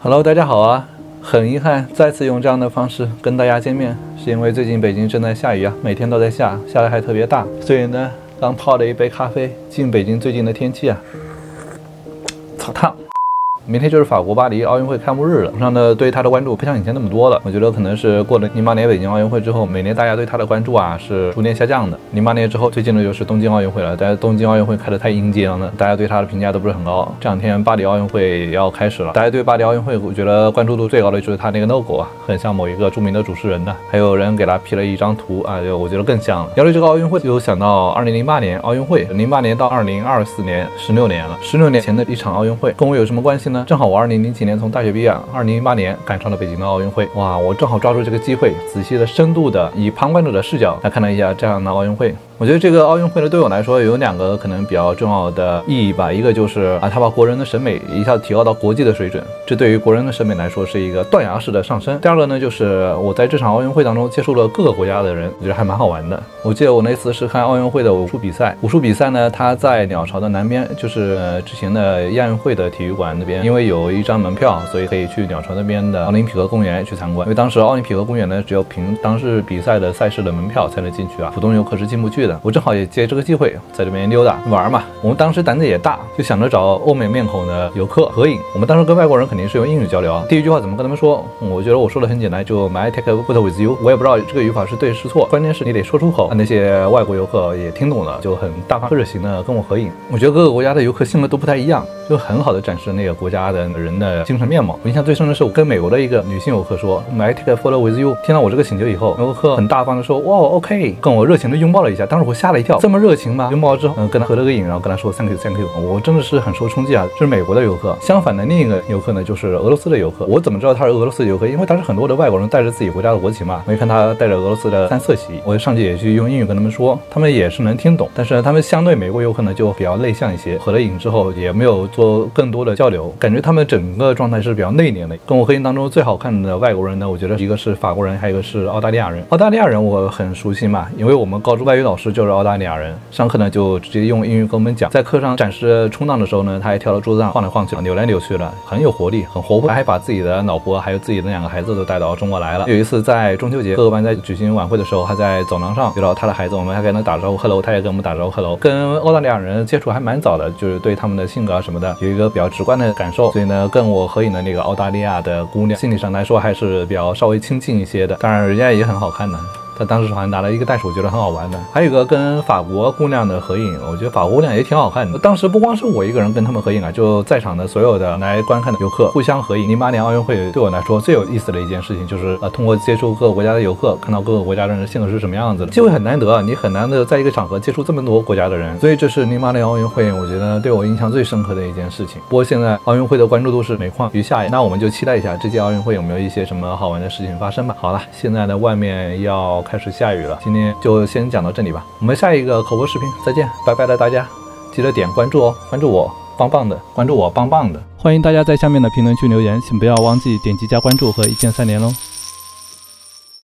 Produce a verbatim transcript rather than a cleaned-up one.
Hello， 大家好啊！很遗憾再次用这样的方式跟大家见面，是因为最近北京正在下雨啊，每天都在下，下的还特别大，所以呢，刚泡了一杯咖啡，敬北京最近的天气啊，操烫！明天就是法国巴黎奥运会开幕日了，网上呢对他的关注不像以前那么多了。我觉得可能是过了零八年北京奥运会之后，每年大家对他的关注啊是逐年下降的。零八年之后，最近的就是东京奥运会了，但是东京奥运会开得太阴间了，大家对他的评价都不是很高。这两天巴黎奥运会要开始了，大家对巴黎奥运会，我觉得关注度最高的就是他那个 logo 啊，很像某一个著名的主持人的，还有人给他 P 了一张图啊，就我觉得更像了。聊到这个奥运会，就想到二零零八年奥运会，零八年到二零二四年，十六年了，十六年前的一场奥运会，跟我有什么关系呢？正好我二零零几年从大学毕业，二零零八年赶上了北京的奥运会，哇，我正好抓住这个机会，仔细的、深度的，以旁观者的视角来看了一下这样的奥运会。我觉得这个奥运会呢，对我来说有两个可能比较重要的意义吧。一个就是啊，它把国人的审美一下子提高到国际的水准，这对于国人的审美来说是一个断崖式的上升。第二个呢，就是我在这场奥运会当中接触了各个国家的人，我觉得还蛮好玩的。我记得我那次是看奥运会的武术比赛，武术比赛呢，它在鸟巢的南边，就是呃之前的亚运会的体育馆那边，因为有一张门票，所以可以去鸟巢那边的奥林匹克公园去参观。因为当时奥林匹克公园呢，只有凭当时比赛的赛事的门票才能进去啊，普通游客是进不去的。我正好也借这个机会在这边溜达玩嘛。我们当时胆子也大，就想着找欧美面孔的游客合影。我们当时跟外国人肯定是用英语交流啊。第一句话怎么跟他们说？我觉得我说的很简单，就 May I take a photo with you。我也不知道这个语法是对是错，关键是你得说出口。那些外国游客也听懂了，就很大方热情的跟我合影。我觉得各个国家的游客性格都不太一样，就很好的展示那个国家的人的精神面貌。我印象最深的是我跟美国的一个女性游客说 May I take a photo with you。听到我这个请求以后，游客很大方的说哇 OK， 跟我热情的拥抱了一下。当时我吓了一跳，这么热情吗？拥抱之后，嗯，跟他合了个影，然后跟他说 Thank you Thank you。我真的是很受冲击啊！这是美国的游客。相反的另一个游客呢，就是俄罗斯的游客。我怎么知道他是俄罗斯的游客？因为当时很多的外国人带着自己国家的国旗嘛，我一看他带着俄罗斯的三色旗，我上去也去用英语跟他们说，他们也是能听懂。但是他们相对美国游客呢，就比较内向一些。合了影之后也没有做更多的交流，感觉他们整个状态是比较内敛的。跟我合影当中最好看的外国人呢，我觉得一个是法国人，还有一个是澳大利亚人。澳大利亚人我很熟悉嘛，因为我们高中外语老师就是澳大利亚人，上课呢就直接用英语跟我们讲。在课上展示冲浪的时候呢，他还跳到桌子上晃来晃去，扭来扭去的，很有活力，很活泼，还把自己的老婆还有自己的两个孩子都带到中国来了。有一次在中秋节，各个班在举行晚会的时候，他在走廊上遇到他的孩子，我们还跟他打招呼 hello， 他也跟我们打招呼 hello。跟澳大利亚人接触还蛮早的，就是对他们的性格啊什么的有一个比较直观的感受。所以呢，跟我合影的那个澳大利亚的姑娘，心理上来说还是比较稍微亲近一些的。当然，人家也很好看的。他当时好像拿了一个袋鼠，我觉得很好玩的。还有一个跟法国姑娘的合影，我觉得法国姑娘也挺好看的。当时不光是我一个人跟他们合影啊，就在场的所有的来观看的游客互相合影。零八年奥运会对我来说最有意思的一件事情，就是呃通过接触各个国家的游客，看到各个国家的人的性格是什么样子的。机会很难得，你很难得在一个场合接触这么多国家的人，所以这是零八年奥运会，我觉得对我印象最深刻的一件事情。不过现在奥运会的关注度是每况愈下，那我们就期待一下这届奥运会有没有一些什么好玩的事情发生吧。好了，现在呢外面要开始下雨了。今天就先讲到这里吧，我们下一个口播视频再见，拜拜了大家，记得点关注哦，关注我棒棒的，关注我棒棒的，欢迎大家在下面的评论区留言，请不要忘记点击加关注和一键三连哦。